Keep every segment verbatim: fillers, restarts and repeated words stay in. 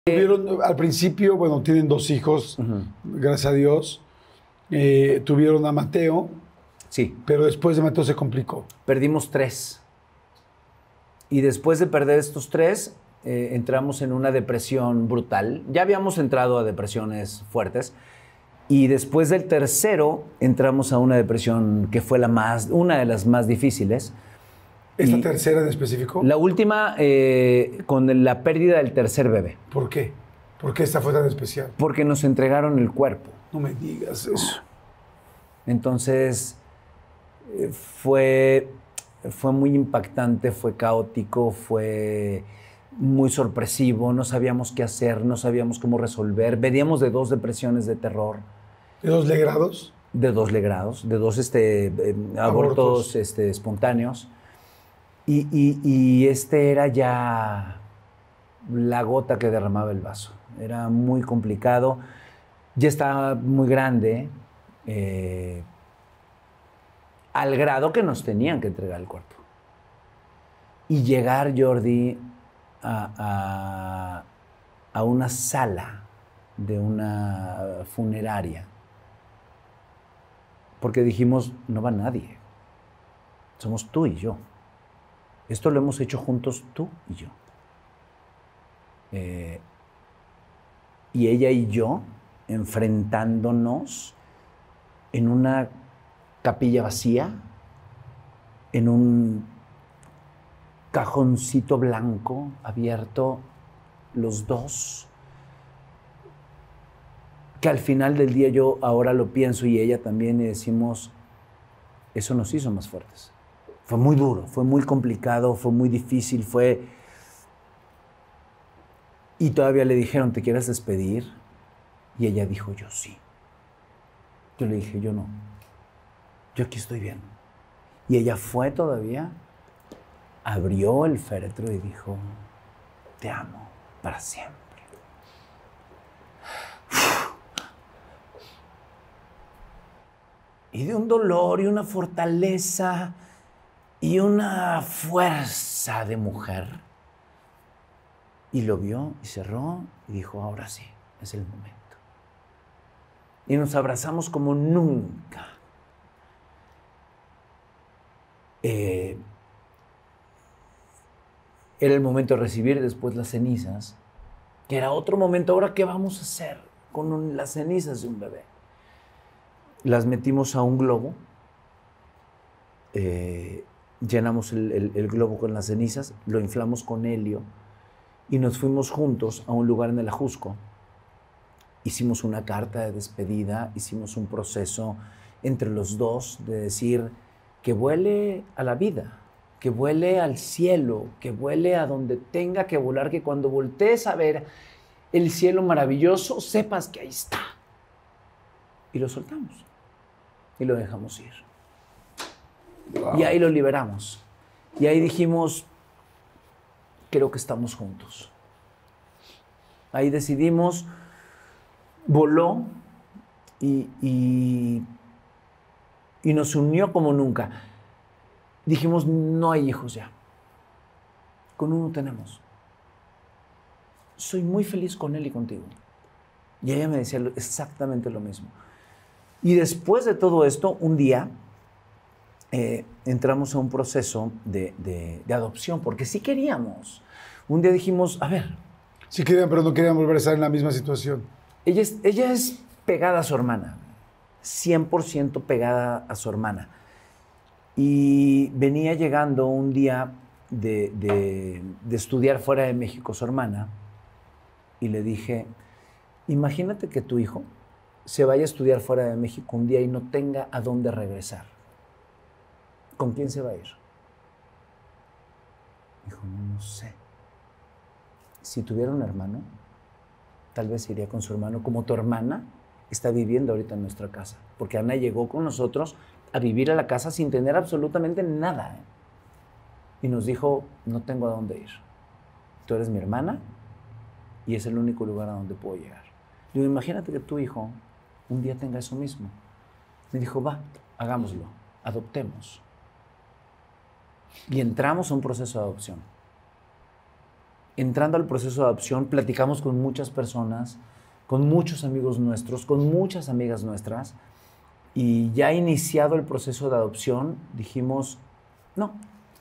Tuvieron, al principio, bueno, tienen dos hijos, Ujú. gracias a Dios. Eh, tuvieron a Mateo, Sí, pero después de Mateo se complicó. perdimos tres. Y después de perder estos tres, eh, entramos en una depresión brutal. Ya habíamos entrado a depresiones fuertes. Y después del tercero, entramos a una depresión que fue la más, una de las más difíciles. ¿Esta Y tercera en específico? La última, eh, con la pérdida del tercer bebé. ¿Por qué? ¿Por qué esta fue tan especial? Porque nos entregaron el cuerpo. No me digas eso. Entonces, eh, fue, fue muy impactante, fue caótico, fue muy sorpresivo, no sabíamos qué hacer, no sabíamos cómo resolver. Veníamos de dos depresiones de terror. ¿De dos legrados? De dos legrados, de dos este, eh, abortos, Abortos. Este, espontáneos. Y, y, y este era ya la gota que derramaba el vaso. Era muy complicado. Ya estaba muy grande, eh, al grado que nos tenían que entregar el cuerpo. Y llegar, Jordi, a, a, a una sala de una funeraria. Porque dijimos, no va nadie. Somos tú y yo. Esto lo hemos hecho juntos tú y yo. Eh, y ella y yo enfrentándonos en una capilla vacía, en un cajoncito blanco abierto, los dos, que al final del día yo ahora lo pienso y ella también y decimos, eso nos hizo más fuertes. Fue muy duro, fue muy complicado, fue muy difícil, fue... Y todavía le dijeron, ¿te quieres despedir? Y ella dijo, yo sí. Yo le dije, yo no. Yo aquí estoy bien. Y ella fue todavía, abrió el féretro y dijo, te amo para siempre. Y de un dolor y una fortaleza y una fuerza de mujer. Y lo vio y cerró y dijo, ahora sí, es el momento. Y nos abrazamos como nunca. Eh, era el momento de recibir después las cenizas, que era otro momento. Ahora, ¿qué vamos a hacer con un, las cenizas de un bebé? Las metimos a un globo, eh, llenamos el, el, el globo con las cenizas, lo inflamos con helio y nos fuimos juntos a un lugar en el Ajusco. Hicimos una carta de despedida, hicimos un proceso entre los dos de decir que vuele a la vida, que vuele al cielo, que vuele a donde tenga que volar, que cuando voltees a ver el cielo maravilloso, sepas que ahí está. Y lo soltamos y lo dejamos ir. Wow. Y ahí lo liberamos. Y ahí dijimos, creo que estamos juntos. Ahí decidimos, voló y, y, y nos unió como nunca. Dijimos, no hay hijos ya. Con uno tenemos. Soy muy feliz con él y contigo. Y ella me decía exactamente lo mismo. Y después de todo esto, un día eh, entramos a un proceso de, de, de adopción, porque sí queríamos. Un día dijimos, a ver. Sí querían, pero no querían volver a estar en la misma situación. Ella es, ella es pegada a su hermana, cien por ciento pegada a su hermana. Y venía llegando un día de, de, de estudiar fuera de México su hermana y le dije, imagínate que tu hijo se vaya a estudiar fuera de México un día y no tenga a dónde regresar. ¿Con quién se va a ir? Dijo, no, no sé. Si tuviera un hermano, tal vez iría con su hermano, como tu hermana está viviendo ahorita en nuestra casa. Porque Ana llegó con nosotros a vivir a la casa sin tener absolutamente nada. ¿eh? Y nos dijo, no tengo a dónde ir. Tú eres mi hermana y es el único lugar a donde puedo llegar. Digo, imagínate que tu hijo un día tenga eso mismo. Me dijo, va, hagámoslo, adoptemos. Y entramos a un proceso de adopción. entrando al proceso de adopción, platicamos con muchas personas, con muchos amigos nuestros, con muchas amigas nuestras, y ya iniciado el proceso de adopción, dijimos, no,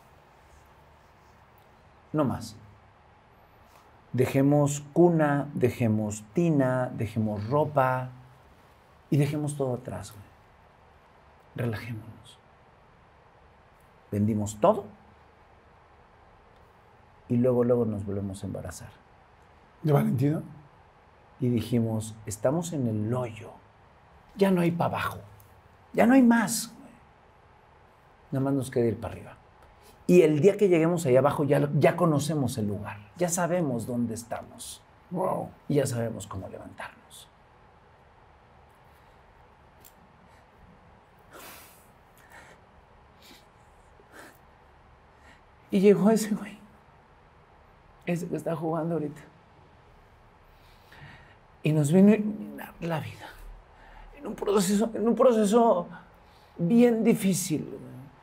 no más. Dejemos cuna, dejemos tina, dejemos ropa y dejemos todo atrás, güey. Relajémonos. Vendimos todo y luego, luego nos volvemos a embarazar. ¿De Valentina? Y dijimos, estamos en el hoyo, ya no hay para abajo, ya no hay más, güey. Nada más nos queda ir para arriba. Y el día que lleguemos allá abajo ya, ya conocemos el lugar, ya sabemos dónde estamos. Wow. Y ya sabemos cómo levantarnos. Y llegó ese güey, ese que está jugando ahorita. Y nos vino a iluminar la vida. En un proceso, en un proceso bien difícil.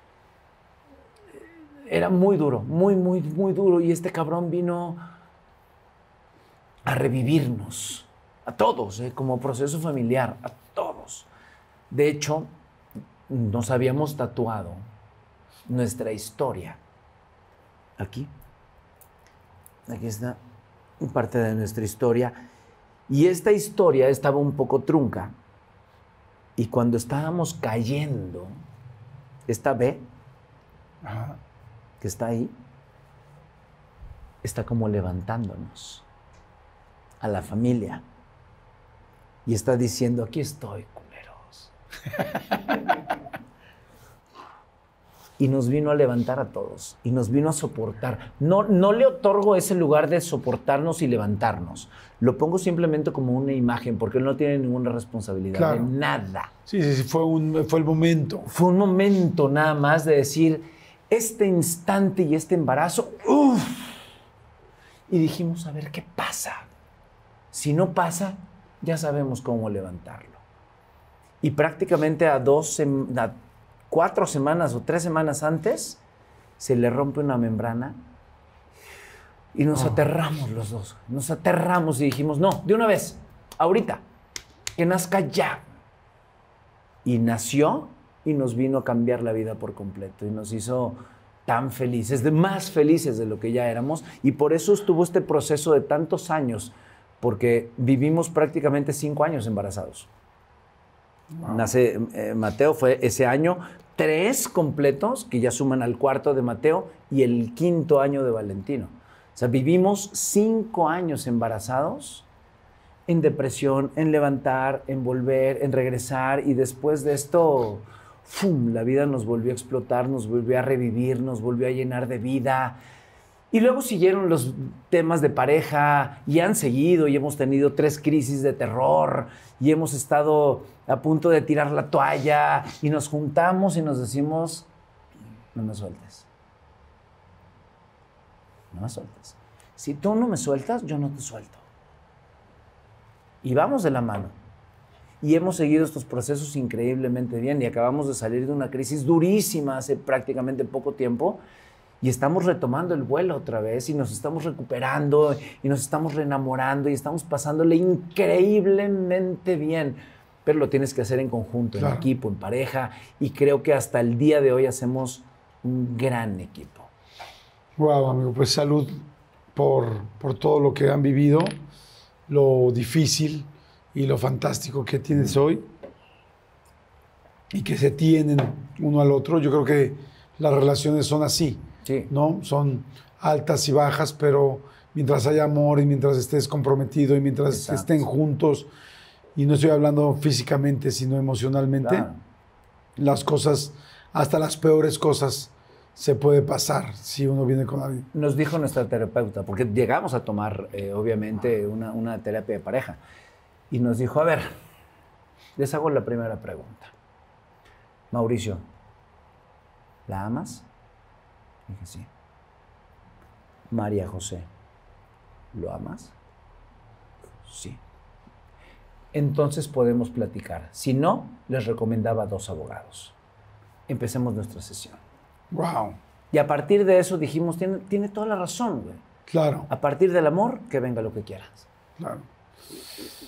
Era muy duro, muy, muy, muy duro. Y este cabrón vino a revivirnos, a todos, ¿eh? Como proceso familiar, a todos. De hecho, nos habíamos tatuado nuestra historia. Aquí. Aquí está parte de nuestra historia. Y esta historia estaba un poco trunca. Y cuando estábamos cayendo, esta B, Ajá. que está ahí, está como levantándonos a la familia. Y está diciendo, aquí estoy, culeros. Y nos vino a levantar a todos. Y nos vino a soportar. No, no le otorgo ese lugar de soportarnos y levantarnos. Lo pongo simplemente como una imagen, porque él no tiene ninguna responsabilidad, claro, de nada. Sí, sí, sí, fue, un, fue el momento. Fue un momento nada más de decir, este instante y este embarazo, ¡uf! Y dijimos, a ver qué pasa. Si no pasa, ya sabemos cómo levantarlo. Y prácticamente a dos, a cuatro semanas o tres semanas antes, se le rompe una membrana y nos oh. aterramos los dos. Nos aterramos y dijimos, no, de una vez, ahorita, que nazca ya. Y nació y nos vino a cambiar la vida por completo y nos hizo tan felices, de más felices de lo que ya éramos, y por eso estuvo este proceso de tantos años, porque vivimos prácticamente cinco años embarazados. Wow. Nace eh, Mateo, fue ese año, tres completos, que ya suman al cuarto de Mateo, y el quinto año de Valentino. O sea, vivimos cinco años embarazados, en depresión, en levantar, en volver, en regresar, y después de esto, ¡fum!, la vida nos volvió a explotar, nos volvió a revivir, nos volvió a llenar de vida. Y luego siguieron los temas de pareja, y han seguido, y hemos tenido tres crisis de terror, y hemos estado a punto de tirar la toalla, y nos juntamos y nos decimos, no me sueltes. No me sueltes. Si tú no me sueltas, yo no te suelto. Y vamos de la mano. Y hemos seguido estos procesos increíblemente bien, y acabamos de salir de una crisis durísima hace prácticamente poco tiempo, y estamos retomando el vuelo otra vez, y nos estamos recuperando, y nos estamos reenamorando, y estamos pasándole increíblemente bien. Pero lo tienes que hacer en conjunto, claro, en equipo, en pareja, y creo que hasta el día de hoy hacemos un gran equipo. Wow, amigo, pues salud por, por todo lo que han vivido, lo difícil y lo fantástico que tienes hoy, y que se tienen uno al otro. Yo creo que las relaciones son así, sí, ¿no? Son altas y bajas, pero mientras haya amor y mientras estés comprometido y mientras Exacto. estén juntos, y no estoy hablando físicamente, sino emocionalmente, claro, las cosas, hasta las peores cosas, se puede pasar si uno viene con alguien. Nos dijo nuestra terapeuta, porque llegamos a tomar, eh, obviamente, una, una terapia de pareja, y nos dijo, a ver, les hago la primera pregunta. Mauricio, ¿la amas? Dije, sí. María José, ¿lo amas? Sí. Entonces podemos platicar. Si no, les recomendaba dos abogados. Empecemos nuestra sesión. Wow. Y a partir de eso dijimos, tiene, tiene toda la razón, güey. Claro. A partir del amor, que venga lo que quieras. Claro.